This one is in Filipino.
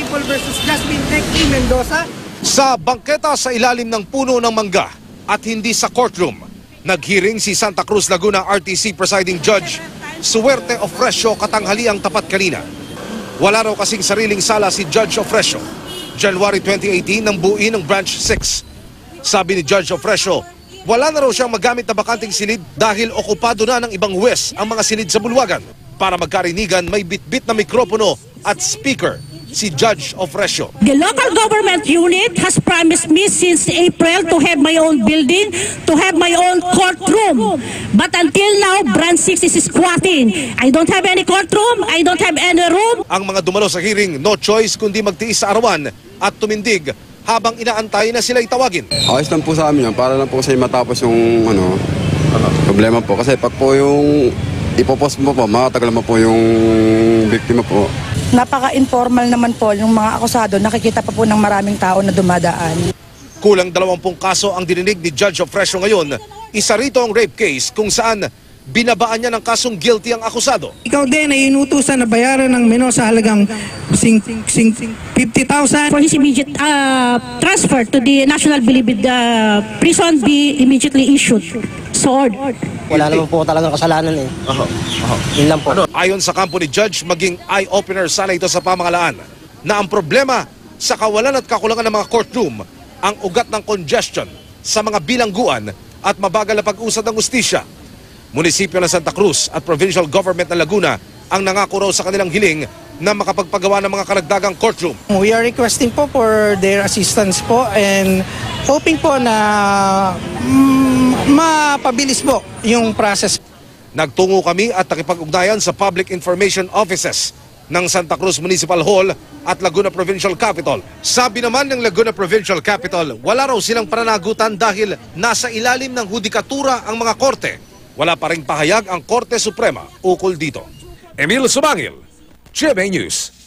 Apple versus Jasmine Tecti Mendoza. Sa bangketa sa ilalim ng puno ng mangga at hindi sa courtroom, naghearing si Santa Cruz Laguna RTC Presiding Judge Suerte Ofrecio katanghaliang tapat kanina. Wala raw kasing sariling sala si Judge Ofrecio. January 2018 nang buuin ng Branch 6. Sabi ni Judge Ofrecio, wala na raw siyang magamit na bakanting silid dahil okupado na ng ibang huwes ang mga silid sa bulwagan. Para magkarinigan, may bitbit na mikropono at speaker si Judge Ofrecio. The local government unit has promised me since April to have my own building, to have my own courtroom. But until now, Branch 6 is squatting. I don't have any courtroom, I don't have any room. Ang mga dumalo sa hearing, no choice kundi magtiis sa arawan at tumindig habang inaantay na sila itawagin. Ayos lang po sa amin yan, para lang po kasi matapos yung problema po. Kasi pag po yung ipopost mo po, matagal mo po yung biktima po. Napaka-informal naman po yung mga akusado, nakikita pa po ng maraming tao na dumadaan. Kulang 20 kaso ang dininig ni Judge Ofrecio ngayon. Isa rito ang rape case kung saan binabaan niya ng kasong guilty ang akusado. Ikaw din ay inutusan na bayaran ng menor sa halagang 50,000. For his immediate transfer to the National Bilibid prison be immediately issued. So ordered. Wala naman po talagang kasalanan eh. Yun lang po. Ayon sa kampo ni Judge, maging eye-opener sana ito sa pamahalaan na ang problema sa kawalan at kakulangan ng mga courtroom ang ugat ng congestion sa mga bilangguan at mabagal na pag-usad ng ustisya. Munisipyo ng Santa Cruz at Provincial Government ng Laguna ang nangako raw sa kanilang hiling na makapagpagawa ng mga karagdagang courtroom. We are requesting po for their assistance po and hoping po na mapabilis po yung process. Nagtungo kami at nakipag-ugnayan sa public information offices ng Santa Cruz Municipal Hall at Laguna Provincial Capitol. Sabi naman ng Laguna Provincial Capitol, wala raw silang pananagutan dahil nasa ilalim ng hudikatura ang mga korte. Wala pa ring pahayag ang Korte Suprema ukol dito. Emil Sumangil, GMA News.